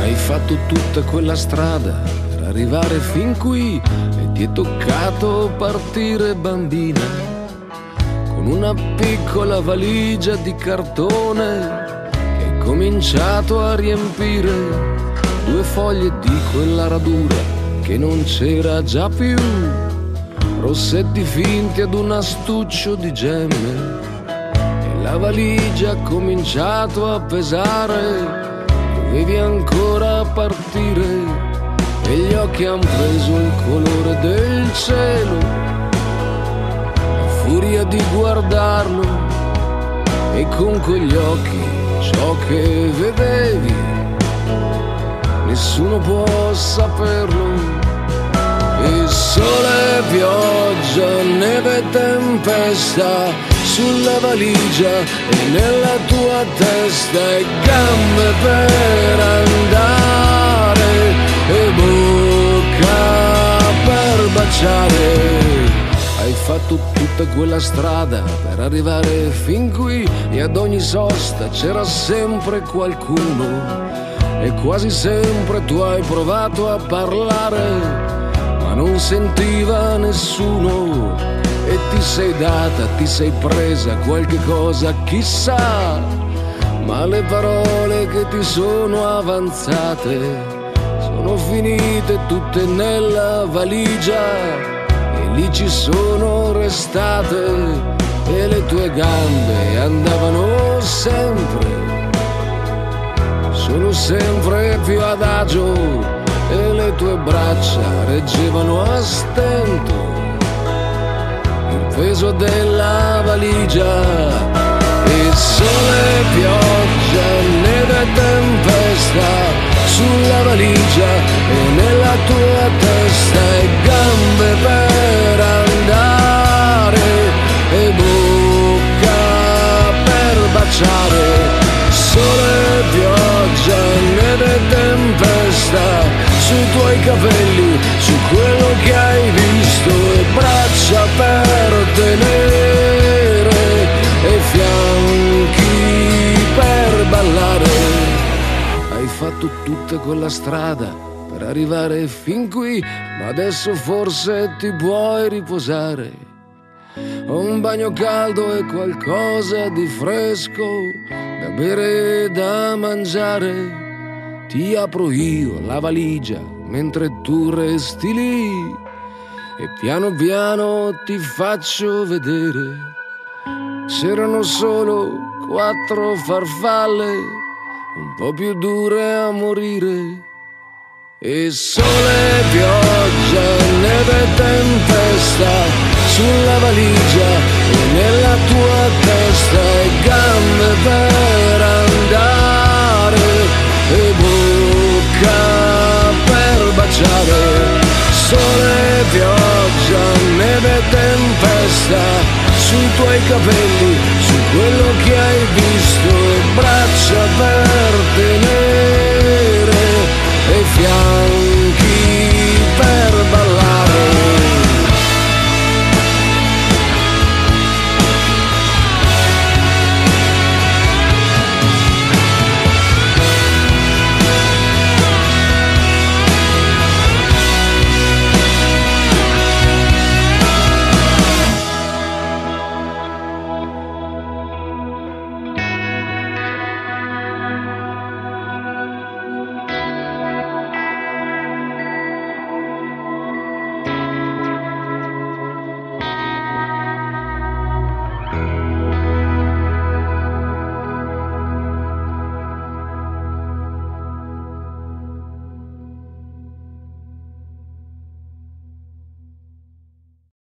Hai fatto tutta quella strada per arrivare fin qui e ti è toccato partire bambina, con una piccola valigia di cartone che hai cominciato a riempire, 2 foglie di quella radura che non c'era già più, rossetti finti ad un astuccio di gemme, e la valigia ha cominciato a pesare. Dovevi ancora partire e gli occhi han preso il colore del cielo, a furia di guardarlo, e con quegli occhi ciò che vedevi nessuno può saperlo. E sole, pioggia, neve e tempesta sulla valigia e nella tua testa, e gambe per andare e bocca per baciare. Hai fatto tutta quella strada per arrivare fin qui e ad ogni sosta c'era sempre qualcuno, e quasi sempre tu hai provato a parlare ma non sentiva nessuno, e ti sei data, ti sei presa qualche cosa, chissà, ma le parole che ti sono avanzate sono finite tutte nella valigia, e lì ci sono restate, e le tue gambe andavano sempre, sono sempre più adagio, e le tue braccia reggevano a stento il peso della valigia. E sole, pioggia, neve e tempesta sulla valigia e nella tua testa, e gambe per andare e bocca per baciare. Sole, pioggia, neve e tempesta sui tuoi capelli, su quello che hai visto, e braccia per tenere e fianchi per ballare. Hai fatto tutta quella strada per arrivare fin qui, ma adesso forse ti puoi riposare. Un bagno caldo e qualcosa di fresco da bere e da mangiare. Ti apro io la valigia mentre tu resti lì, e piano piano ti faccio vedere. C'erano solo 4 farfalle, un po' più dure a morire. E sole, pioggia, neve e tempesta sulla valigia e nella tua testa, e gambe per andare e bocca per baciare. Sole, pioggia, neve e tempesta sui tuoi capelli, su quello che hai visto,